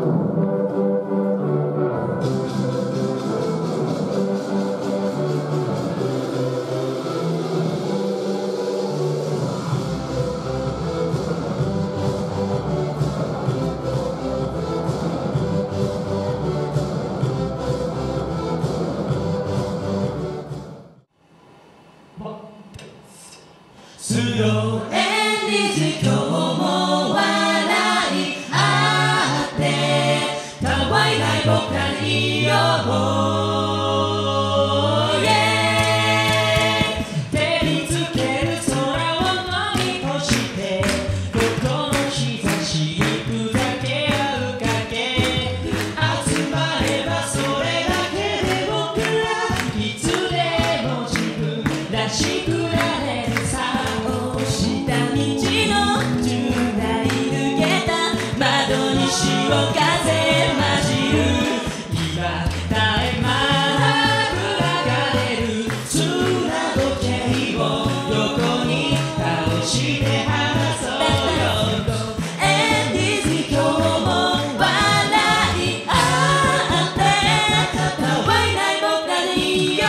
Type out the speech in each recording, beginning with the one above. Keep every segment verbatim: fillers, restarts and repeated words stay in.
スローエンディズ今日も笑い合ってたわいない僕らにいよう、yeah、照りつける空を飲み干してここの日差しに砕け合うかけ集まればそれだけで僕らいつでも自分らしくなれるさ下道のじゅうだい抜けた窓に潮風混じる今絶え間なく流れる砂時計を横に倒して離そうよエンディーズ今日も笑い合ってたわいない僕らでいいよ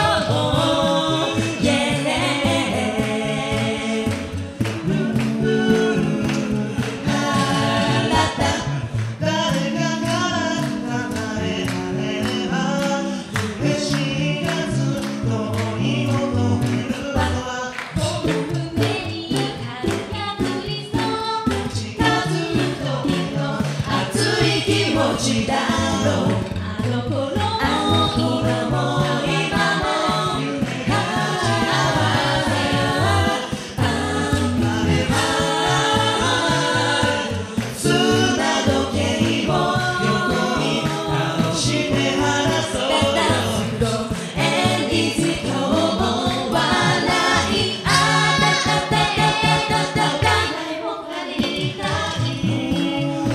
だろうあの頃あの頃も今も夢が合わせ砂時計を横に倒して離そうよエンディーズ今日も笑い合ったたたたたたた僕らでいたい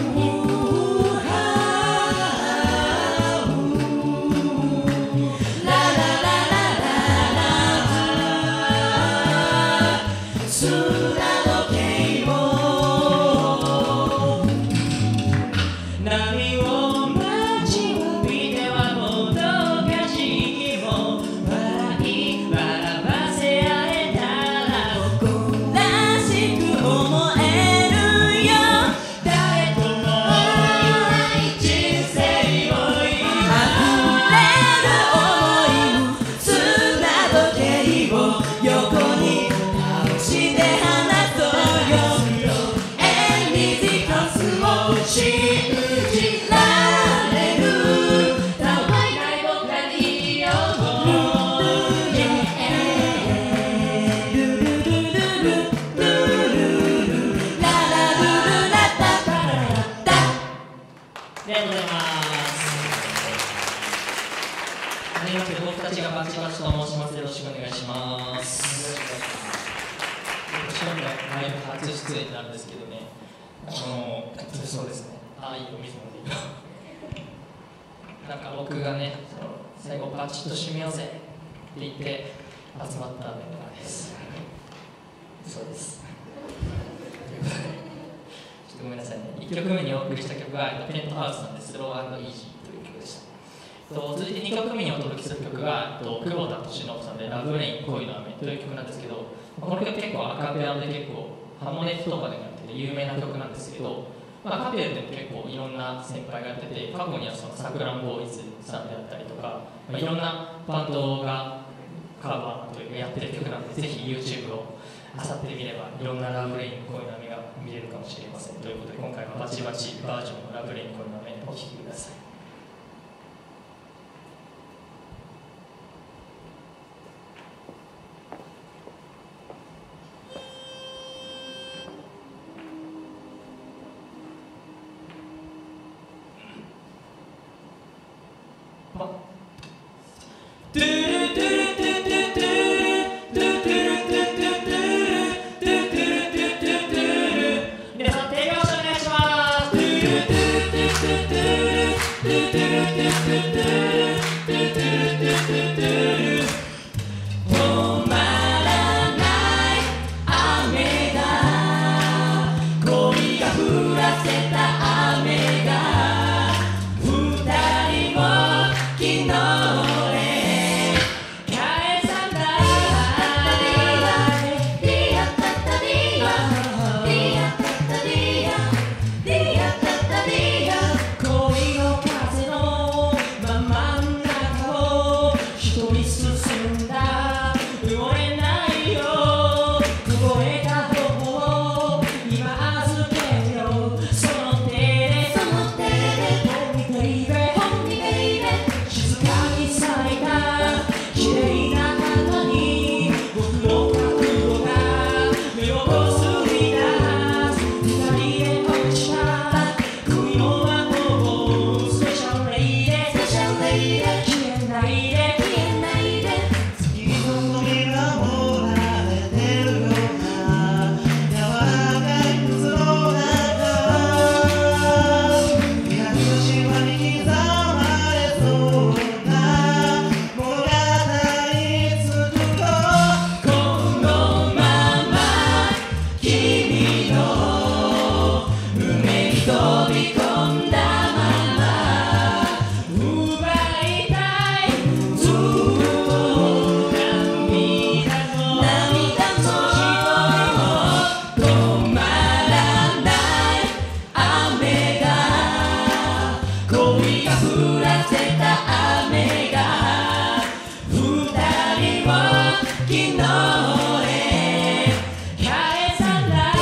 波を待ちわびてはもどかしい日も笑い笑わせ合えたら誇らしく思えるよ誰ともない人生を今溢れる想いを砂時計を横に倒して離そうよエンディーズカスを信じられるたわいない僕らにいようルルルルルルルルルララルルラタタララタありがとうございます。はじめまして僕たちがバチバチと申します。よろしくお願いします。私はライブ初出演なんですけどね、あのそうですね、ああいいお水飲んでいいなんか僕がね、その最後バチッと締めようぜって言って集まったメンバーです。そうです。ということで、ちょっとごめんなさいね。いっきょくめにお送りした曲がペントハウスなんで、スロー&イージーという曲でした。続いてにきょくめにお届けする曲が久保田利伸さんでラブレイン恋の雨という曲なんですけど、この曲結構アカペラで結構ハモネットとかでもやってて有名な曲なんですけど、まあ、カペルでも結構いろんな先輩がやってて、過去にはそのサクランボーイズさんであったりとか、まあ、いろんなバンドがカバーというかやってる曲なんで、ぜひ YouTube を漁ってみればいろんなラブレイン恋の雨が見れるかもしれません。ということで今回はバチバチバージョンのラブレイン恋の雨お聴きください。トゥルトゥルトゥトゥトゥルトゥトゥトゥルトゥトゥトゥトゥトゥトゥトゥル皆さん手拍子お願いします。トゥルトゥトゥトゥトゥルトゥトゥトゥトゥトゥトゥトゥトゥトゥル止まらない雨が恋が降らせた雨がび込んだまま奪いたいずっと涙の涙の止まらない雨が恋が降らせた雨が二人を昨日へ返さない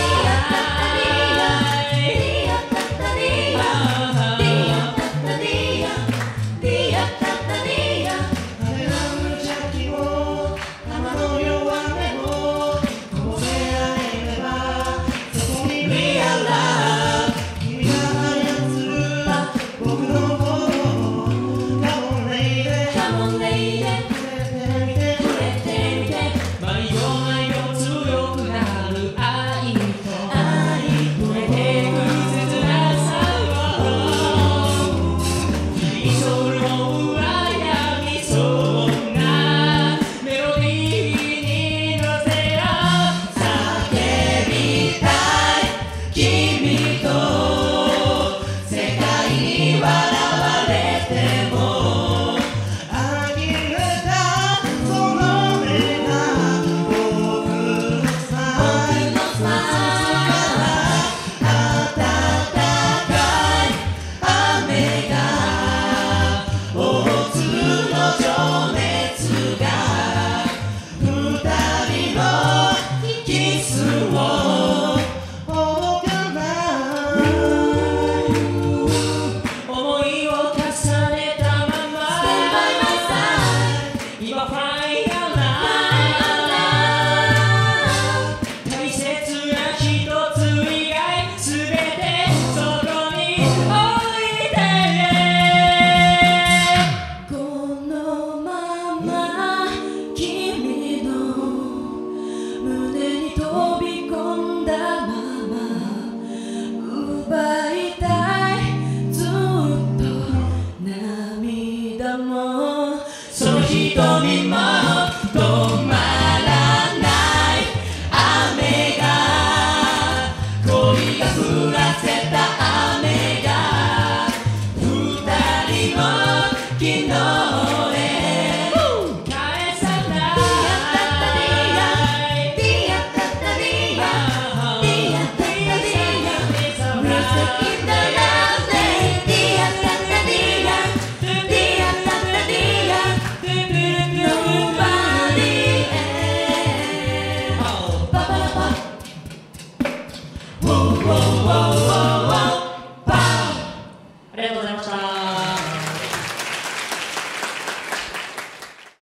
雨の無邪気も玉の弱音もこぼせ合えればそこに Realize 君が操る僕の心を Come on lady Come on lady 触れてみて触れてみて毎度毎度強くなる愛と増えてく切なさを一生の上やみそうなメロディーに乗せよう叫びたい君と世界に笑われても呆れたその目が僕のスマイル僕のスマイル暖かい雨が大粒の情熱が二人のキスをほかな思いを重ねたまま今ファイナル大切な一つ以外すべてそこに置いてこのまま君の胸に飛び込んだまま奪いたいずっと涙もその瞳も止まらない雨が恋が降らせた雨が二人の昨日へ返さないディアタタディアディアタタディアディアタタディア